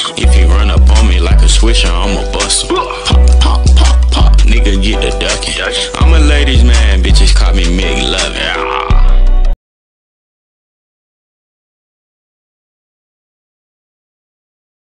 If he run up on me like a swisher, I'ma bust him. Pop, pop, pop, pop, nigga get the ducking. I'm a ladies man, bitches